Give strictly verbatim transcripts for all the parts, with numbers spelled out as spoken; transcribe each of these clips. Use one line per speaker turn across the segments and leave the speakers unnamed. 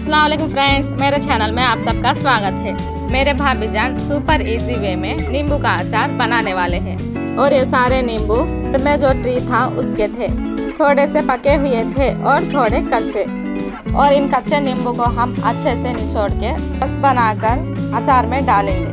अस्सलाम वालेकुम फ्रेंड्स, मेरे चैनल में आप सबका स्वागत है। मेरे भाभी जान सुपर इजी वे में नींबू का अचार बनाने वाले हैं। और ये सारे नींबू में जो ट्री था उसके थे, थोड़े से पके हुए थे और थोड़े कच्चे। और इन कच्चे नींबू को हम अच्छे से निचोड़ के रस बनाकर अचार में डालेंगे।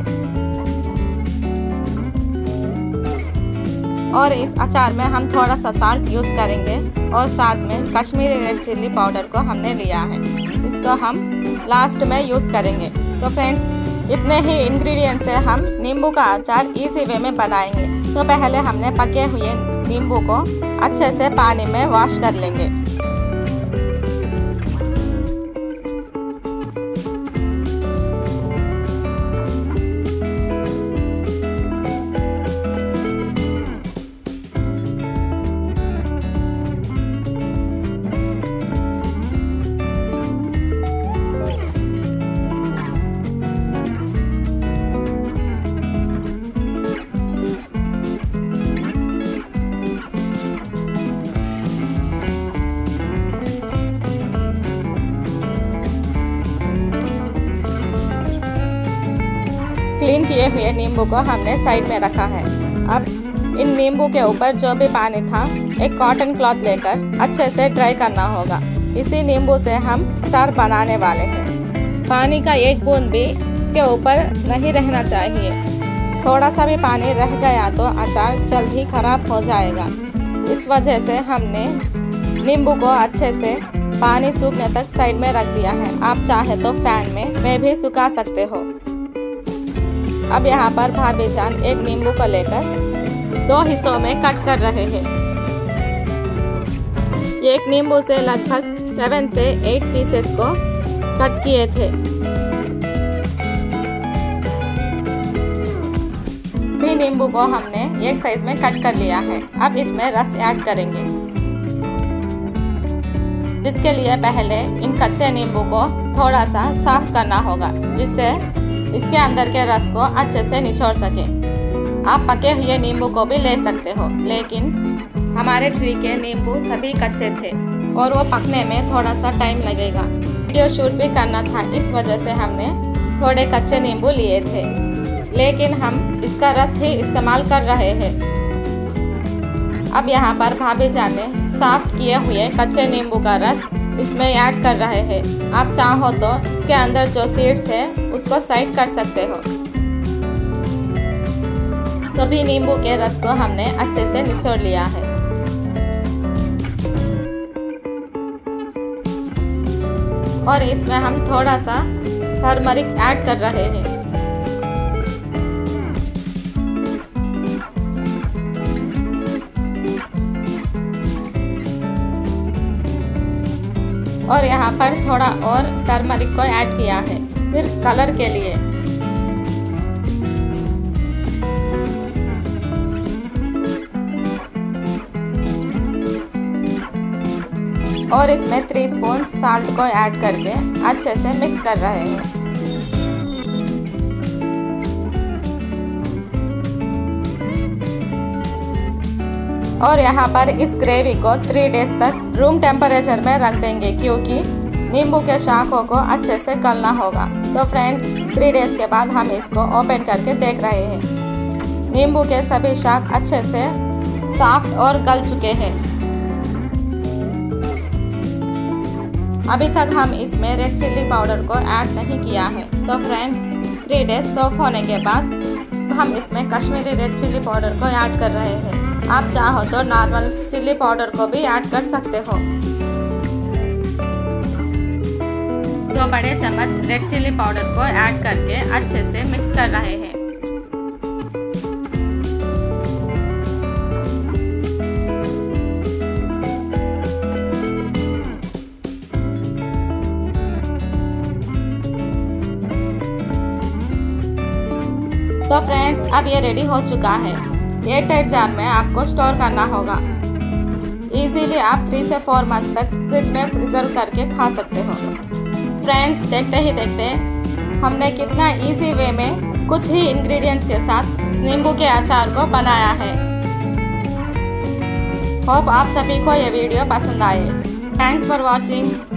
और इस अचार में हम थोड़ा सा साल्ट यूज़ करेंगे और साथ में कश्मीरी रेड चिल्ली पाउडर को हमने लिया है, इसको हम लास्ट में यूज़ करेंगे। तो फ्रेंड्स, इतने ही इंग्रेडिएंट से हम नींबू का अचार इजी वे में बनाएंगे। तो पहले हमने पके हुए नींबू को अच्छे से पानी में वॉश कर लेंगे। क्लीन किए हुए नींबू को हमने साइड में रखा है। अब इन नींबू के ऊपर जो भी पानी था, एक कॉटन क्लॉथ लेकर अच्छे से ड्राई करना होगा। इसी नींबू से हम अचार बनाने वाले हैं। पानी का एक बूंद भी इसके ऊपर नहीं रहना चाहिए। थोड़ा सा भी पानी रह गया तो अचार जल्द ही खराब हो जाएगा। इस वजह से हमने नींबू को अच्छे से पानी सूखने तक साइड में रख दिया है। आप चाहे तो फैन में में भी सुखा सकते हो। अब यहाँ पर भाभी जान एक नींबू को लेकर दो हिस्सों में कट कर रहे हैं। एक नींबू से लगभग सेवन से एट पीसेस को कट किए थे। भी नींबू को हमने एक साइज में कट कर लिया है। अब इसमें रस ऐड करेंगे, जिसके लिए पहले इन कच्चे नींबू को थोड़ा सा साफ करना होगा, जिससे इसके अंदर के रस को अच्छे से निचोड़ सके। आप पके हुए नींबू को भी ले सकते हो, लेकिन हमारे ट्री के नींबू सभी कच्चे थे और वो पकने में थोड़ा सा टाइम लगेगा। वीडियो शूट भी करना था, इस वजह से हमने थोड़े कच्चे नींबू लिए थे, लेकिन हम इसका रस ही इस्तेमाल कर रहे हैं। अब यहाँ पर भाभी जान ने साफ किए हुए कच्चे नींबू का रस इसमें ऐड कर रहे हैं। आप चाहो तो इसके अंदर जो सीड्स है उसको साइड कर सकते हो। सभी नींबू के रस को हमने अच्छे से निचोड़ लिया है। और इसमें हम थोड़ा सा टर्मरिक ऐड कर रहे हैं। और यहाँ पर थोड़ा और टर्मरिक को ऐड किया है, सिर्फ कलर के लिए। और इसमें थ्री स्पून साल्ट को ऐड करके अच्छे से मिक्स कर रहे हैं। और यहाँ पर इस ग्रेवी को थ्री डेज तक रूम टेम्परेचर में रख देंगे, क्योंकि नींबू के शाखों को अच्छे से गलना होगा। तो फ्रेंड्स, थ्री डेज के बाद हम इसको ओपन करके देख रहे हैं। नींबू के सभी शाख अच्छे से सॉफ्ट और गल चुके हैं। अभी तक हम इसमें रेड चिल्ली पाउडर को ऐड नहीं किया है। तो फ्रेंड्स, थ्री डेज सोक होने के बाद हम इसमें कश्मीरी रेड चिल्ली पाउडर को ऐड कर रहे हैं। आप चाहो तो नॉर्मल चिल्ली पाउडर को भी ऐड कर सकते हो। दो बड़े चम्मच रेड चिल्ली पाउडर को ऐड करके अच्छे से मिक्स कर रहे हैं। तो फ्रेंड्स, अब ये रेडी हो चुका है। एयर टाइट जार में आपको स्टोर करना होगा। इजीली आप थ्री से फोर मंथ्स तक फ्रिज में प्रिजर्व करके खा सकते हो। फ्रेंड्स, देखते ही देखते हमने कितना इजी वे में कुछ ही इंग्रेडिएंट्स के साथ इस नींबू के अचार को बनाया है। होप आप सभी को ये वीडियो पसंद आए। Thanks for watching.